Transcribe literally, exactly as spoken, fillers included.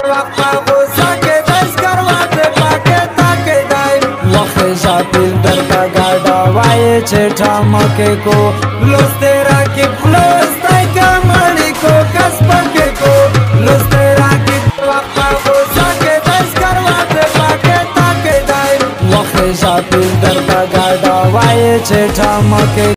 وقت غوسه کې داس کروات پاکه تاکه دای وخت شاپیل درته گاډا وای چې ټامکه کو لوسترا کې پلوس دای کمړی کو کس پکې کو لوسترا کې وقت غوسه کې داس کروات پاکه تاکه دای وخت شاپیل درته گاډا وای چې ټامکه